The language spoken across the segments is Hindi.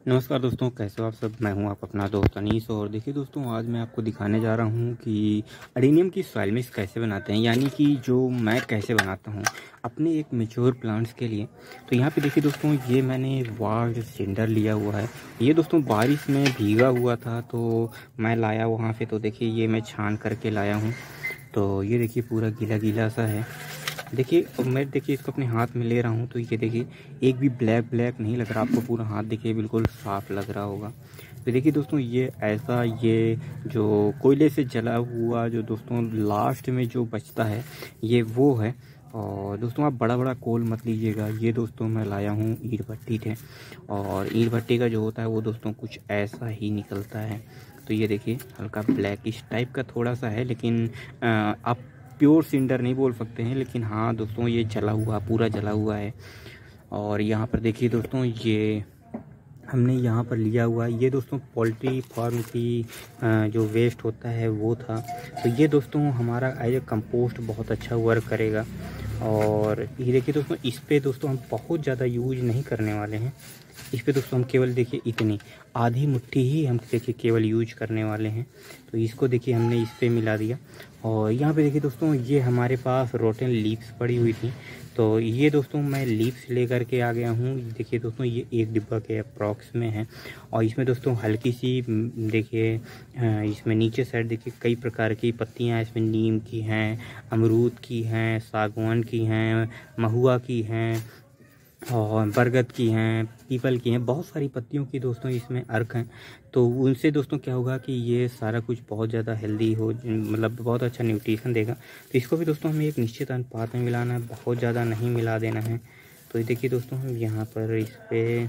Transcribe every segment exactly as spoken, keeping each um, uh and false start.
नमस्कार दोस्तों, कैसे हो आप सब। मैं हूं आप अपना दोस्त अनीस। और देखिए दोस्तों, आज मैं आपको दिखाने जा रहा हूं कि अडेनियम की सॉइल मिक्स कैसे बनाते हैं, यानी कि जो मैं कैसे बनाता हूं अपने एक मेच्योर प्लांट्स के लिए। तो यहाँ पे देखिए दोस्तों, ये मैंने वार्ड सिंडर लिया हुआ है। ये दोस्तों बारिश में भीगा हुआ था तो मैं लाया वहाँ से। तो देखिए ये मैं छान करके लाया हूँ। तो ये देखिए पूरा गीला गीला सा है। देखिए अब मैं देखिए इसको अपने हाथ में ले रहा हूँ तो ये देखिए एक भी ब्लैक ब्लैक नहीं लग रहा। आपको पूरा हाथ देखिए बिल्कुल साफ लग रहा होगा। तो देखिए दोस्तों, ये ऐसा ये जो कोयले से जला हुआ जो दोस्तों लास्ट में जो बचता है ये वो है। और दोस्तों आप बड़ा बड़ा कोल मत लीजिएगा। ये दोस्तों मैं लाया हूँ ईंट भट्टी है, और ईंट भट्टी का जो होता है वो दोस्तों कुछ ऐसा ही निकलता है। तो ये देखिए हल्का ब्लैकिश टाइप का थोड़ा सा है, लेकिन आ, आप प्योर सिंडर नहीं बोल सकते हैं, लेकिन हाँ दोस्तों ये जला हुआ पूरा जला हुआ है। और यहाँ पर देखिए दोस्तों, ये हमने यहाँ पर लिया हुआ ये दोस्तों पोल्ट्री फार्म की जो वेस्ट होता है वो था। तो ये दोस्तों हमारा एज ए कंपोस्ट बहुत अच्छा वर्क करेगा। और ये देखिए दोस्तों, इस पे दोस्तों हम बहुत ज़्यादा यूज नहीं करने वाले हैं। इस पे दोस्तों हम केवल देखिए इतनी आधी मुट्ठी ही हम देखिए केवल यूज करने वाले हैं। तो इसको देखिए हमने इस पे मिला दिया। और यहाँ पे देखिए दोस्तों, ये हमारे पास रोटन लीव्स पड़ी हुई थी, तो ये दोस्तों मैं लीव्स लेकर के आ गया हूँ। देखिए दोस्तों, ये एक डिब्बा के अप्रॉक्स में है। और इसमें दोस्तों हल्की सी देखिए इसमें नीचे साइड देखिए कई प्रकार की पत्तियाँ इसमें नीम की हैं, अमरूद की हैं, सागवान की हैं, महुआ की हैं, और बरगद की हैं, पीपल की हैं। बहुत सारी पत्तियों की दोस्तों इसमें अर्क हैं। तो उनसे दोस्तों क्या होगा कि ये सारा कुछ बहुत ज़्यादा हेल्दी हो, मतलब बहुत अच्छा न्यूट्रिशन देगा। तो इसको भी दोस्तों हमें एक निश्चित अनुपात में मिलाना है, बहुत ज़्यादा नहीं मिला देना है। तो देखिए दोस्तों, हम यहाँ पर इस पर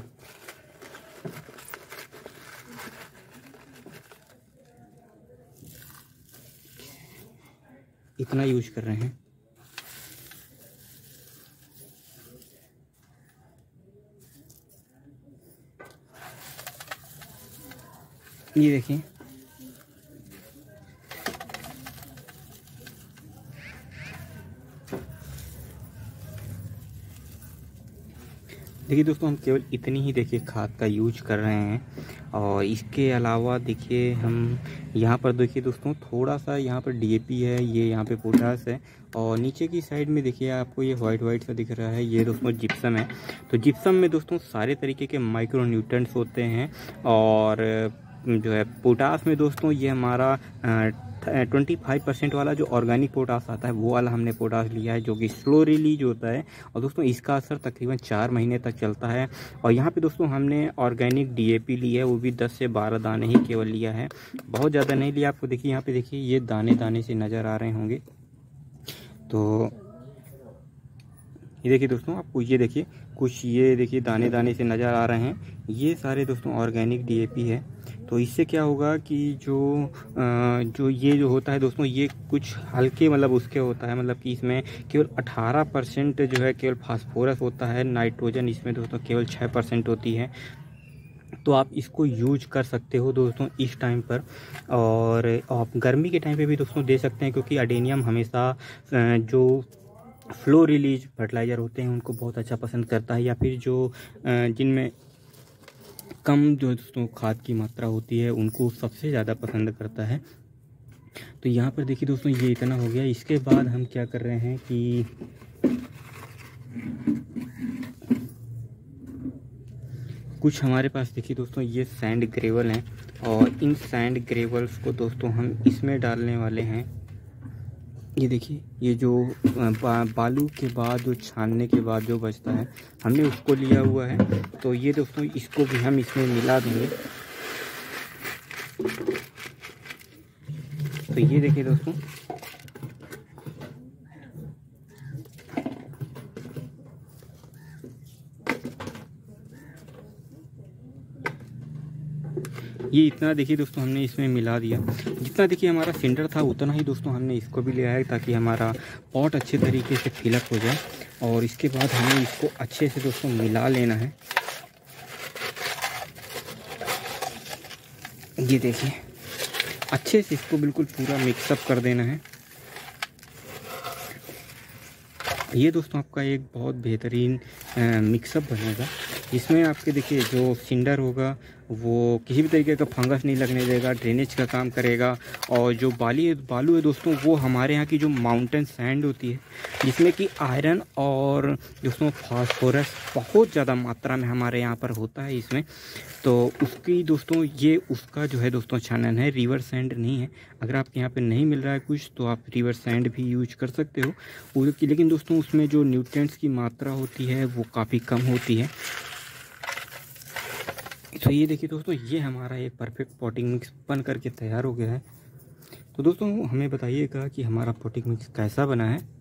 इतना यूज कर रहे हैं। ये देखिए देखिए दोस्तों, हम केवल इतनी ही देखिए खाद का यूज कर रहे हैं। और इसके अलावा देखिए हम यहाँ पर देखिए दोस्तों थोड़ा सा यहाँ पर डी ए पी है, ये यहाँ पे पोटास है। और नीचे की साइड में देखिए आपको ये वाइट वाइट सा दिख रहा है, ये दोस्तों जिप्सम है। तो जिप्सम में दोस्तों सारे तरीके के माइक्रो न्यूट्रेंट्स होते हैं। और जो है पोटास में दोस्तों ये हमारा ट्वेंटी फाइव परसेंट वाला जो ऑर्गेनिक पोटास आता है वो वाला हमने पोटास लिया है, जो कि स्लो रिलीज होता है। और दोस्तों इसका असर तकरीबन चार महीने तक चलता है। और यहाँ पे दोस्तों हमने ऑर्गेनिक डी ए पी लिया है, वो भी दस से बारह दाने ही केवल लिया है, बहुत ज़्यादा नहीं लिया। आपको देखिए यहाँ पे देखिए ये दाने दाने से नज़र आ रहे होंगे। तो ये देखिए दोस्तों, आपको ये देखिए कुछ ये देखिए दाने दाने से नज़र आ रहे हैं, ये सारे दोस्तों ऑर्गेनिक डी ए पी है। तो इससे क्या होगा कि जो जो ये जो होता है दोस्तों, ये कुछ हल्के मतलब उसके होता है, मतलब कि इसमें केवल अठारह परसेंट जो है केवल फास्फोरस होता है, नाइट्रोजन इसमें दोस्तों केवल छः परसेंट होती है। तो आप इसको यूज कर सकते हो दोस्तों इस टाइम पर। और आप गर्मी के टाइम पे भी दोस्तों दे सकते हैं, क्योंकि अडेनियम हमेशा जो फ्लो रिलीज फर्टिलाइज़र होते हैं उनको बहुत अच्छा पसंद करता है, या फिर जो जिनमें कम जो दोस्तों खाद की मात्रा होती है उनको सबसे ज़्यादा पसंद करता है। तो यहाँ पर देखिए दोस्तों ये इतना हो गया। इसके बाद हम क्या कर रहे हैं कि कुछ हमारे पास देखिए दोस्तों ये सैंड ग्रेवल हैं, और इन सैंड ग्रेवल्स को दोस्तों हम इसमें डालने वाले हैं। ये देखिए ये जो बा, बालू के बाद जो छानने के बाद जो बचता है हमने उसको लिया हुआ है। तो ये दोस्तों इसको भी हम इसमें मिला देंगे। तो ये देखिए दोस्तों, ये इतना देखिए दोस्तों हमने इसमें मिला दिया। जितना देखिए हमारा सिंडर था उतना ही दोस्तों हमने इसको भी लिया है, ताकि हमारा पॉट अच्छे तरीके से फिलअप हो जाए। और इसके बाद हमें इसको अच्छे से दोस्तों मिला लेना है। ये देखिए अच्छे से इसको बिल्कुल पूरा मिक्सअप कर देना है। ये दोस्तों आपका एक बहुत बेहतरीन मिक्सअप बनेगा। इसमें आपके देखिए जो सिंडर होगा वो किसी भी तरीके का फंगस नहीं लगने देगा, ड्रेनेज का काम करेगा। और जो बाली बालू है दोस्तों वो हमारे यहाँ की जो माउंटेन सैंड होती है जिसमें कि आयरन और दोस्तों फास्फोरस बहुत ज़्यादा मात्रा में हमारे यहाँ पर होता है इसमें। तो उसकी दोस्तों ये उसका जो है दोस्तों छानन है, रिवर सैंड नहीं है। अगर आपके यहाँ पे नहीं मिल रहा है कुछ तो आप रिवर सैंड भी यूज कर सकते हो, लेकिन दोस्तों उसमें जो न्यूट्रिएंट्स की मात्रा होती है वो काफ़ी कम होती है। तो ये देखिए दोस्तों, ये हमारा एक परफेक्ट पॉटिंग मिक्स बन करके तैयार हो गया है। तो दोस्तों हमें बताइएगा कि हमारा पॉटिंग मिक्स कैसा बना है।